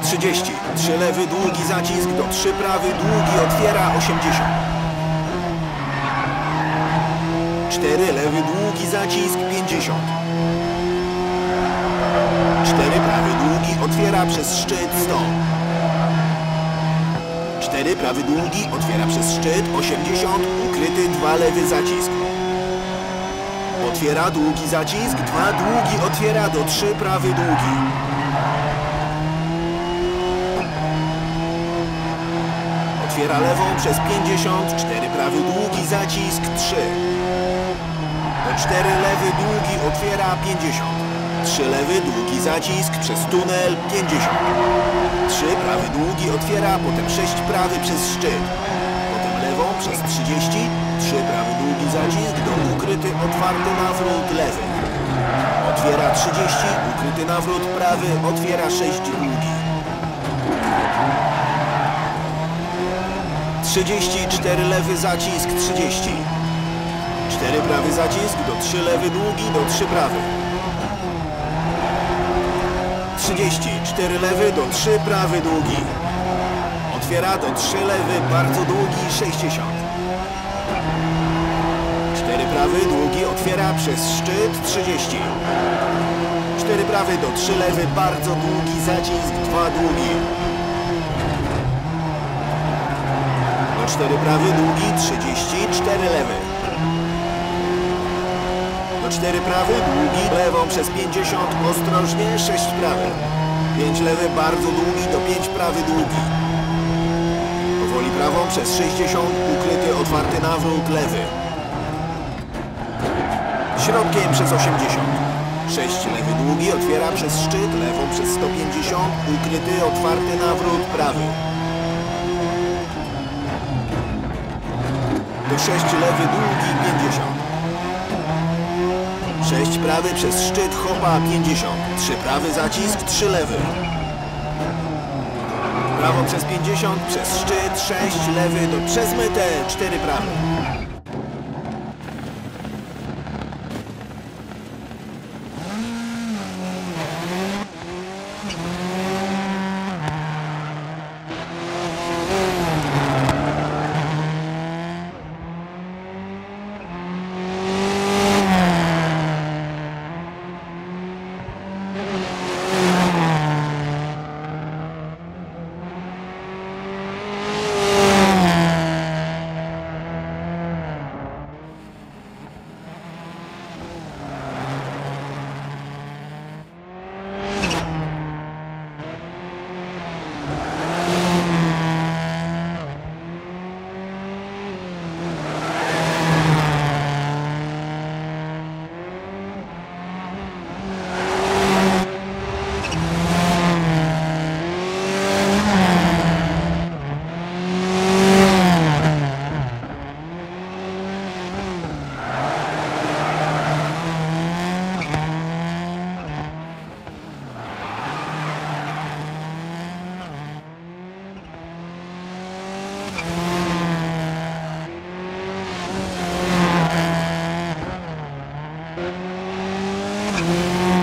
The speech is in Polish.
30. 3 lewy, długi zacisk do 3 prawy, długi, otwiera 80. 4 lewy, długi zacisk 50. 4 prawy, długi, otwiera przez szczyt 100. 4 prawy, długi, otwiera przez szczyt 80, ukryty 2 lewy zacisk. Otwiera długi zacisk, 2 długi, otwiera do 3 prawy, długi. Otwiera lewą przez 50, 4 prawy, długi zacisk 3. Do 4 lewy, długi, otwiera 50. 3 lewy, długi zacisk przez tunel 50. 3 prawy, długi, otwiera, potem 6 prawy przez szczyt. Potem lewą przez 30. 3 prawy, długi zacisk do ukryty, otwarty nawrót lewy. Otwiera 30, ukryty nawrót prawy, otwiera 6 długi. 30, 4 lewy zacisk 30. 4 prawy zacisk do 3 lewy, długi do 3 prawy. 30, 4 lewy do 3 prawy, długi. Otwiera do 3 lewy, bardzo długi 60. 4 prawy, długi, otwiera przez szczyt 30. 4 prawy do 3 lewy, bardzo długi zacisk 2 długi. Do 4 prawy, długi 30, 4 lewy. Do 4 prawy, długi, lewą przez 50, ostrożnie 6 prawy. 5 lewy, bardzo długi do 5 prawy, długi. Powoli prawą przez 60, ukryty, otwarty nawrót lewy. Środkiem przez 80. 6 lewy, długi, otwiera przez szczyt, lewą przez 150, ukryty, otwarty nawrót prawy. Do 6 lewy, długi 50. 6 prawy przez szczyt, hopa 50. 3 prawy zacisk, 3 lewy. Prawą przez 50, przez szczyt, 6 lewy, przez metę, 4 prawy. Thank you.